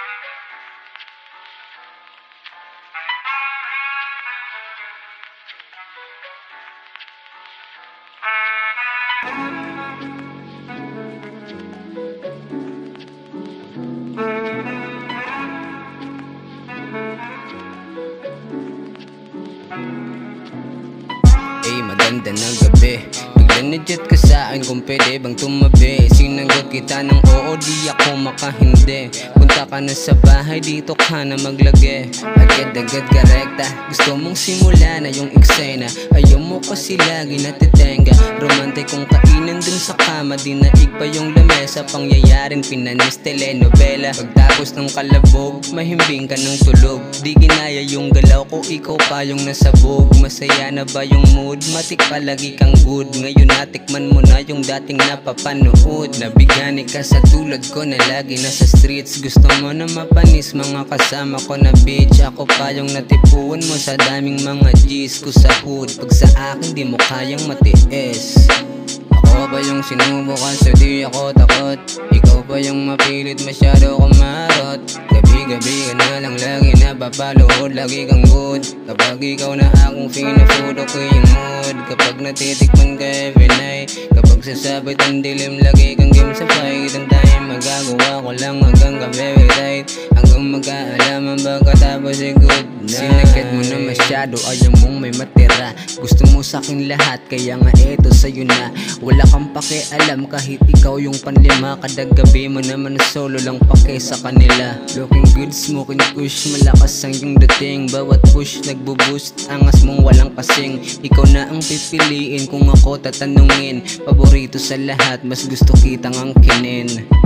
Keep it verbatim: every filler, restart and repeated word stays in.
Ay, maganda na gabi. Bigla na-chat ka sa akin kung pwede bang tumabi. Sinanggot kita ng oo, di ako makahindi. Punta ka na sa bahay, dito ka na maglagi. Agad-agad ka rekta, gusto mong simula na yung eksena. Ayaw mo kasi lagi natitenga. Romantic kong kainan dun sa kama, dinaig pa yung lamesa. Pangyayaring pinanis telenovela. Pagtapos ng kalabog, mahimbing ka ng tulog. Di ginaya yung galaw ko, ikaw pa yung nasabog. Masaya na ba yung mood? Matik palagi kang good. Ngayon natikman mo na yung dating napapanood. Nabigani ka sa tulad ko na lagi nasa streets. Gusto mo na mapanis mga kasama ko na bitch. Ako pa yung natipuan mo sa daming mga G's ko sa hood. Pag sa akin di mo kayang matiis. Ako ba yung sinubukan so di ako takot? Ikaw ba yung mapilit masyado kumarot? Gabi-gabi ka na lang lagi napapalood. Lagi kang good kapag ikaw na akong fina-food. Okay yung mood kapag natitikman ka every night. Kapag sasabit ang dilim lagi kang game sa fight. Ang time magagawa ko lang hanggang ka very tight. Hanggang magkaalaman pagkatapos ay good night. Sinagat mo na masyado, ayaw mong may matira. Gusto mo sa'kin lahat kaya nga eto sa'yo na. Wala kang pakialam kahit ikaw yung panlima. Kada gabi mo naman solo lang pake sa kanila. Looking good, smoking kush, malakas ang yung dating. Bawat push nagbo-boost, angas mong walang kasing. Ikaw na ang pipiliin kung ako tatanungin. Paborito sa lahat, mas gusto kitang angkinin.